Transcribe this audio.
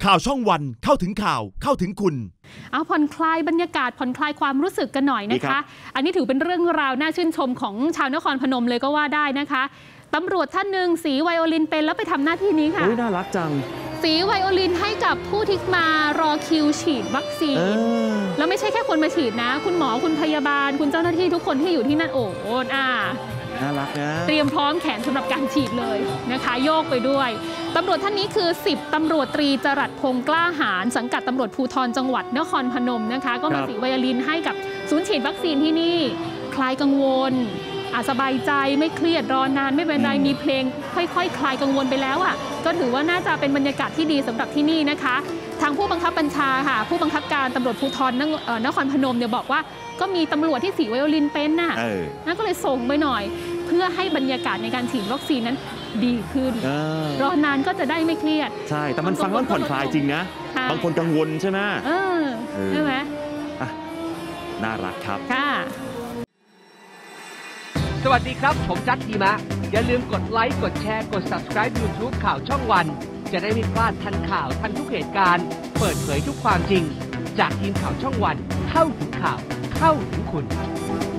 ข่าวช่องวันเข้าถึงข่าวเข้าถึงคุณเอาผ่อนคลายบรรยากาศผ่อนคลายความรู้สึกกันหน่อยนะคะอันนี้ถือเป็นเรื่องราวน่าชื่นชมของชาวนครพนมเลยก็ว่าได้นะคะตำรวจท่านหนึ่งสีไวโอลินเป็นแล้วไปทำหน้าที่นี้ค่ะน่ารักจังสีไวโอลินให้กับผู้ที่มารอคิวฉีดวัคซีนแล้วไม่ใช่แค่คนมาฉีดนะคุณหมอคุณพยาบาลคุณเจ้าหน้าที่ทุกคนที่อยู่ที่นั่นโอ้โหน่ารักนะเตรียมพร้อมแขนสำหรับการฉีดเลยนะคะโยกไปด้วยตำรวจท่านนี้คือ10ตำรวจตรีจรัสพงษ์กล้าหาญสังกัดตำรวจภูธรจังหวัดนครพนมนะคะก็มาสีไวโอลินให้กับศูนย์ฉีดวัคซีนที่นี่คลายกังวลสบายใจไม่เครียดรอนานไม่เป็นไรมีเพลงค่อยๆ คลายกังวลไปแล้วก็ถือว่าน่าจะเป็นบรรยากาศที่ดีสำหรับที่นี่นะคะทางผู้บังคับบัญชาค่ะผู้บังคับการตำรวจภูธรนครพนมเนี่ยบอกว่าก็มีตำรวจที่สีไวโอลินเป็นน่ะก็เลยส่งไปหน่อยเพื่อให้บรรยากาศในการฉีดวัคซีนนั้นดีขึ้นรอนานก็จะได้ไม่เครียดใช่แต่มันฟังแล้วผ่อนคลายจริงนะบางคนกังวลใช่ไหมใช่ไหมน่ารักครับค่ะสวัสดีครับผมจัดทีมะอย่าลืมกดไลค์กดแชร์กด Subscribe YouTube ข่าวช่องวันจะได้ไม่พลาดทันข่าวทันทุกเหตุการณ์เปิดเผยทุกความจริงจากทีมข่าวช่องวันเข้าถึงข่าวเข้าถึงคุณ